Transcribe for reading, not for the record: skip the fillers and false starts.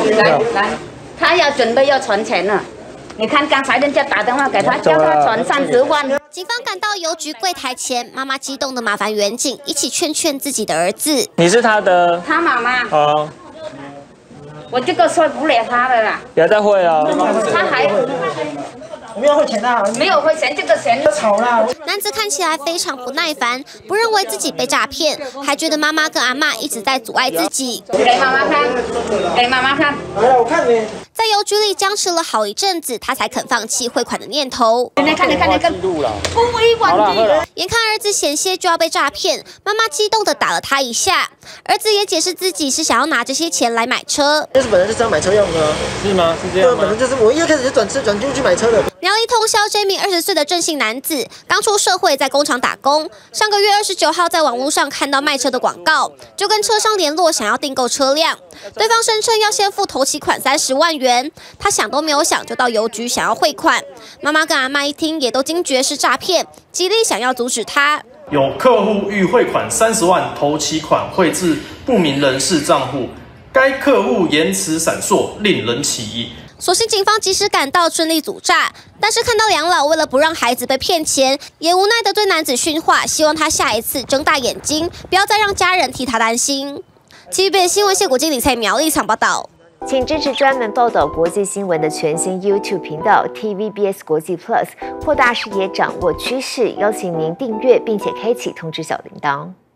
来，他要准备要存钱了。你看刚才人家打电话给他，叫他存30万。 警方赶到邮局柜台前，妈妈激动的麻烦员警一起劝自己的儿子。 你是他的？ 他妈妈。 哦。 我这个说不了他的啦。 不要再汇了。 他还。 没有汇钱啊！ 没有汇钱，这个钱都吵了。 男子看起来非常不耐烦，不认为自己被诈骗，还觉得妈妈跟阿嬷一直在阻碍自己。 给妈妈看，给妈妈看。 来了，我看你。 在邮局里僵持了好一阵子，他才肯放弃汇款的念头。 你看，不为忘记。 眼看儿子险些就要被诈骗，妈妈激动的打了他一下。儿子也解释自己是想要拿这些钱来买车。 就是本来就是要买车用的， 是吗？是这样吗？ 本来就是我一开始就转进去买车的。 苗栗通宵这名20岁的郑姓男子刚出社会，在工厂打工。上个月29号，在网络上看到卖车的广告，就跟车商联络，想要订购车辆。对方声称要先付头期款30万元，他想都没有想，就到邮局想要汇款。妈妈跟阿嬷一听，也都惊觉是诈骗，极力想要阻止他。 有客户欲汇款30万，头期款汇至不明人士账户，该客户言辞闪烁，令人起疑。 所幸警方及时赶到，顺利阻诈。但是看到梁老为了不让孩子被骗钱，也无奈地对男子训话，希望他下一次睁大眼睛，不要再让家人替他担心。TVB 新闻谢国经理在苗栗场报道。 请支持专门报道国际新闻的全新 YouTube 频道 TVBS 国际 Plus， 扩大视野，掌握趋势。邀请您订阅并且开启通知小铃铛。